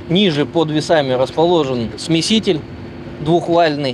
Ниже под весами расположен смеситель двухвальный.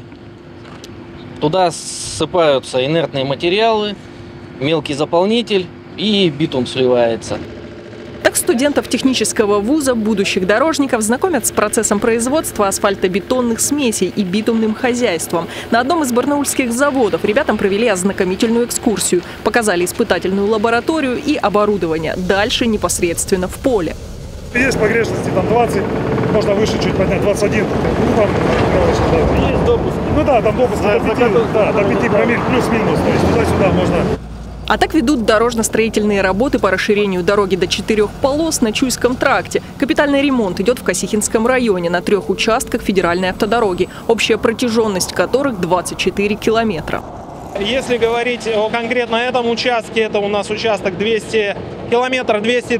Туда ссыпаются инертные материалы, мелкий заполнитель и битум сливается. Так студентов технического вуза, будущих дорожников, знакомят с процессом производства асфальтобетонных смесей и битумным хозяйством. На одном из барнаульских заводов ребятам провели ознакомительную экскурсию, показали испытательную лабораторию и оборудование. Дальше непосредственно в поле. Есть погрешности, там 20, можно выше чуть поднять, 21. Ну, там, Есть допуск. ну да, там допуск до 5 промилле плюс-минус, то есть туда-сюда можно. А так ведут дорожно-строительные работы по расширению дороги до 4 полос на Чуйском тракте. Капитальный ремонт идет в Косихинском районе на 3 участках федеральной автодороги, общая протяженность которых 24 километра. Если говорить о конкретно этом участке, это у нас участок 200 километров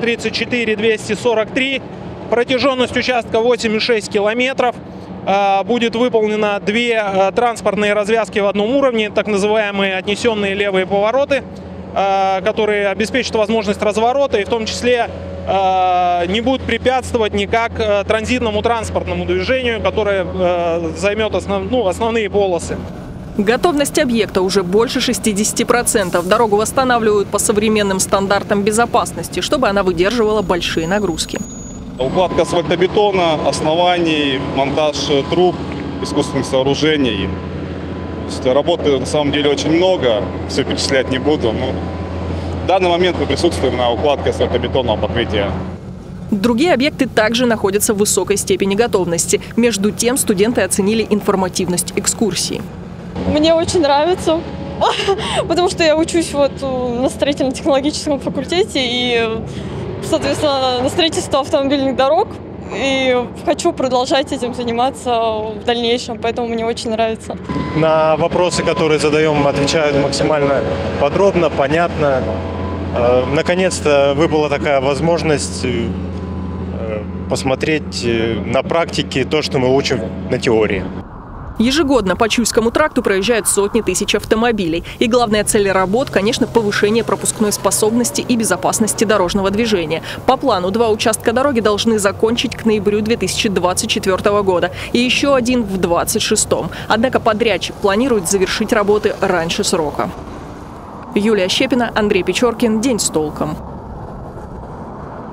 234-243, протяженность участка 8,6 километров. Будет выполнено 2 транспортные развязки в одном уровне, так называемые отнесенные левые повороты, которые обеспечат возможность разворота и в том числе не будут препятствовать никак транзитному транспортному движению, которое займет основные полосы. Готовность объекта уже больше 60%. Дорогу восстанавливают по современным стандартам безопасности, чтобы она выдерживала большие нагрузки. Укладка асфальтобетона, оснований, монтаж труб, искусственных сооружений. Работы на самом деле очень много, все перечислять не буду. Но в данный момент мы присутствуем на укладке асфальтобетонного покрытия. Другие объекты также находятся в высокой степени готовности. Между тем студенты оценили информативность экскурсии. Мне очень нравится, потому что я учусь на строительно-технологическом факультете и, соответственно, на строительство автомобильных дорог. И хочу продолжать этим заниматься в дальнейшем, поэтому мне очень нравится. На вопросы, которые задаем, отвечают максимально подробно, понятно. Наконец-то выпала такая возможность посмотреть на практике то, что мы учим на теории. Ежегодно по Чуйскому тракту проезжают сотни тысяч автомобилей. И главная цель работ, конечно, повышение пропускной способности и безопасности дорожного движения. По плану 2 участка дороги должны закончить к ноябрю 2024 года. И еще один в 2026. Однако подрядчик планирует завершить работы раньше срока. Юлия Щепина, Андрей Печоркин. День с толком.